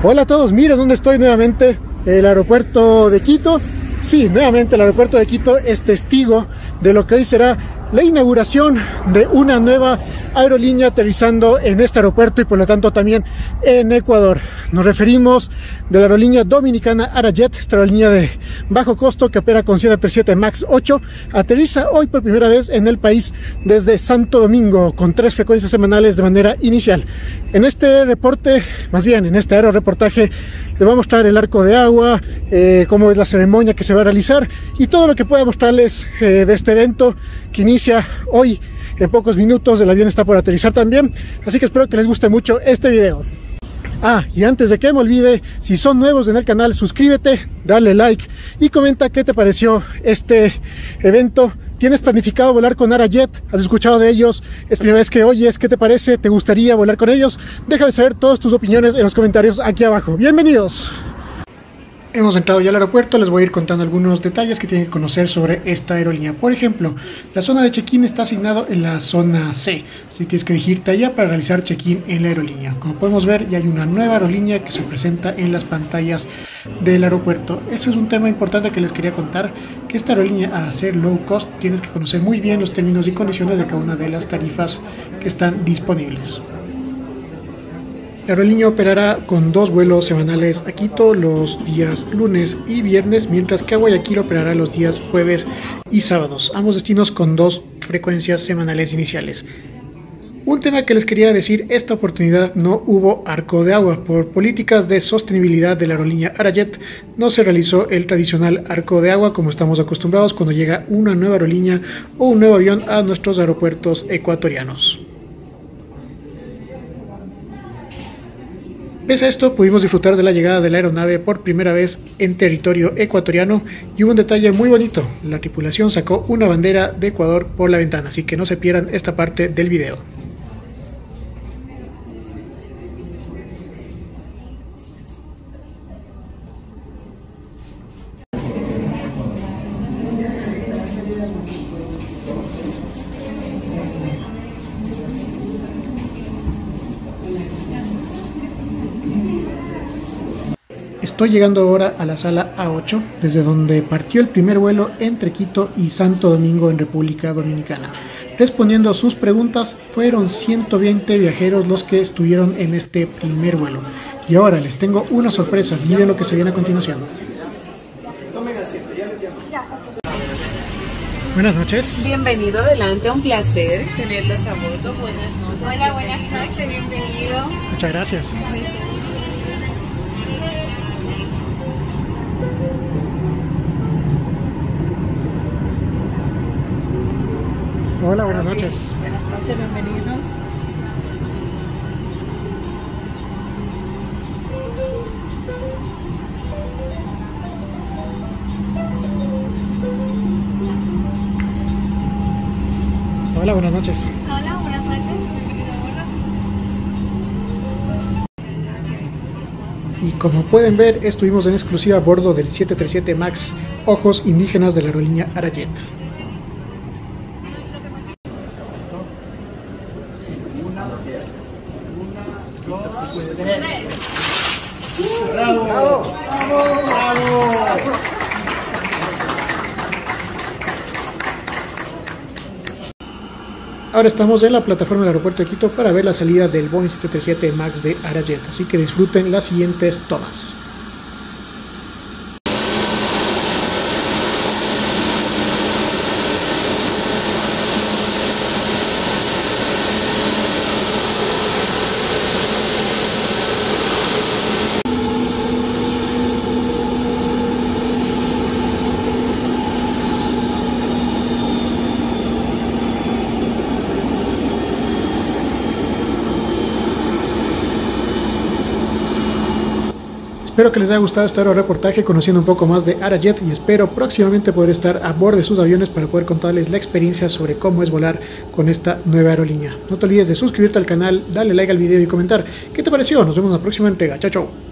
Hola a todos, miren dónde estoy nuevamente, el aeropuerto de Quito. Sí, nuevamente el aeropuerto de Quito es testigo de lo que hoy será la inauguración de una nueva aerolínea aterrizando en este aeropuerto y por lo tanto también en Ecuador. Nos referimos de la aerolínea dominicana Arajet, esta aerolínea de bajo costo que opera con 737 MAX 8, aterriza hoy por primera vez en el país desde Santo Domingo con 3 frecuencias semanales de manera inicial. En este reporte, más bien en este aeroreportaje, les voy a mostrar el arco de agua, cómo es la ceremonia que se va a realizar y todo lo que pueda mostrarles de este evento que inicia hoy en pocos minutos. El avión está por aterrizar también, así que espero que les guste mucho este video. Y antes de que me olvide, si son nuevos en el canal, suscríbete, dale like y comenta qué te pareció este evento. ¿Tienes planificado volar con Arajet? ¿Has escuchado de ellos? ¿Es primera vez que oyes? ¿Qué te parece? ¿Te gustaría volar con ellos? Déjame saber todas tus opiniones en los comentarios aquí abajo. ¡Bienvenidos! Hemos entrado ya al aeropuerto, les voy a ir contando algunos detalles que tienen que conocer sobre esta aerolínea. Por ejemplo, la zona de check-in está asignado en la zona C, así que tienes que dirigirte allá para realizar check-in en la aerolínea. Como podemos ver, ya hay una nueva aerolínea que se presenta en las pantallas del aeropuerto. Eso es un tema importante que les quería contar, que esta aerolínea, a ser low cost, tienes que conocer muy bien los términos y condiciones de cada una de las tarifas que están disponibles. La aerolínea operará con 2 vuelos semanales a Quito los días lunes y viernes, mientras que a Guayaquil operará los días jueves y sábados, ambos destinos con 2 frecuencias semanales iniciales. Un tema que les quería decir, esta oportunidad no hubo arco de agua. Por políticas de sostenibilidad de la aerolínea Arajet, no se realizó el tradicional arco de agua como estamos acostumbrados cuando llega una nueva aerolínea o un nuevo avión a nuestros aeropuertos ecuatorianos. Pese a esto, pudimos disfrutar de la llegada de la aeronave por primera vez en territorio ecuatoriano y hubo un detalle muy bonito: la tripulación sacó una bandera de Ecuador por la ventana, así que no se pierdan esta parte del video. Estoy llegando ahora a la sala A8, desde donde partió el primer vuelo entre Quito y Santo Domingo en República Dominicana. Respondiendo a sus preguntas, fueron 120 viajeros los que estuvieron en este primer vuelo. Y ahora les tengo una sorpresa, miren lo que se viene a continuación. Buenas noches. Bienvenido, adelante, un placer tenerlos a bordo. Buenas noches. Hola, buenas noches, bienvenido. Muchas gracias. Hola, buenas noches. Buenas noches, bienvenidos. Hola, buenas noches. Hola, buenas noches, bienvenido a bordo. Y como pueden ver, estuvimos en exclusiva a bordo del 737 MAX Ojos Indígenas de la aerolínea Arajet. ¡Bravo! ¡Bravo! ¡Bravo! Ahora estamos en la plataforma del aeropuerto de Quito para ver la salida del Boeing 737 MAX de Arajet, así que disfruten las siguientes tomas. Espero que les haya gustado este reportaje conociendo un poco más de Arajet y espero próximamente poder estar a bordo de sus aviones para poder contarles la experiencia sobre cómo es volar con esta nueva aerolínea. No te olvides de suscribirte al canal, darle like al video y comentar qué te pareció. Nos vemos en la próxima entrega. Chao, chao.